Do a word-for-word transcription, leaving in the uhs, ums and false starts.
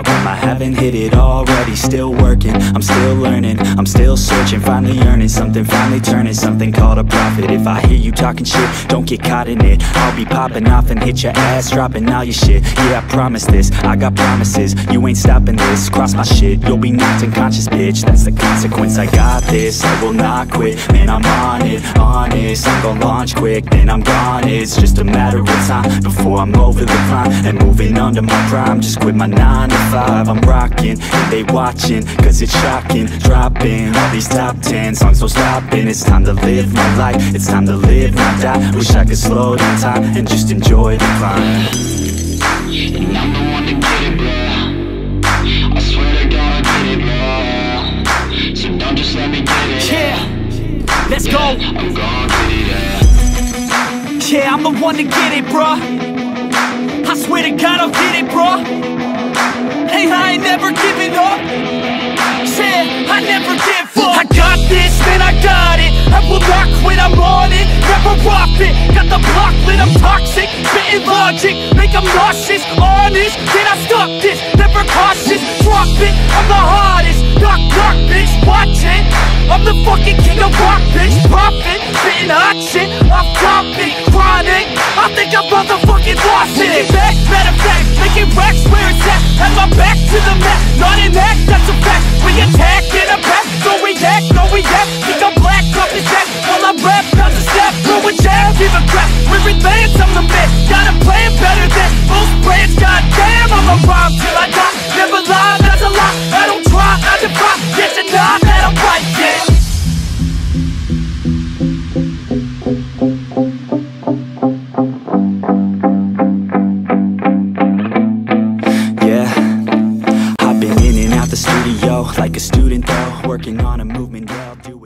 I haven't hit it already, still working, I'm still learning, I'm still searching, finally earning something, finally turning something called a profit. If I hear you talking shit, don't get caught in it. I'll be popping off and hit your ass, dropping all your shit. Yeah, I promise this, I got promises, you ain't stopping this. Cross my shit, you'll be knocked unconscious, bitch, that's the consequence. I got this, I will not quit, man, I'm on it, honest. I'm gon' launch quick, then I'm gone. It's just a matter of time before I'm over the climb and moving under my prime. Just quit my nine to five, I'm rocking, and they watching, cause it's shocking. Dropping all these top ten songs, so stopping. It's time to live my life, it's time to live, not die. Wish I could slow down time and just enjoy the climb. And I'm the one to get it, bro. I swear to God I get it, bro. So don't just let me get it. Yeah, let's yeah, go. I'm gon' get it, yeah. Yeah, I'm the one to get it, bruh. I swear to God I'll get it, bruh. Hey, I ain't never giving up. Yeah, I never give up. I got this, man, I got it. I will not quit, I'm on it. Never off it. Got the block lit, I'm toxic. Spitting logic, make them nauseous. Honest, can I stop this? Never cautious, drop it. I'm the hardest. Knock, knock, bitch, watch it. I'm the fucking king of rock, bitch. Profit, spitting hot shit. Off topic, chronic. I think I'm motherfucking lost it. Making back, matter of fact, making racks where it's at. Have my back to the mat, not an act, that's a fact. We attack in a pack, don't react, no react. Think I'm black, off his back, while I rap, bounce a step. Throw a jab, give a crap. We're advanced, I'm the man. Got a plan better than most brands. Goddamn, I'm a rhyme till I die. Never lie, that's a lie. I don't try, I defy. Get you not that I'm right, yeah. Yeah, I've been in and out the studio like a student though, working on a movement, yeah, I'll do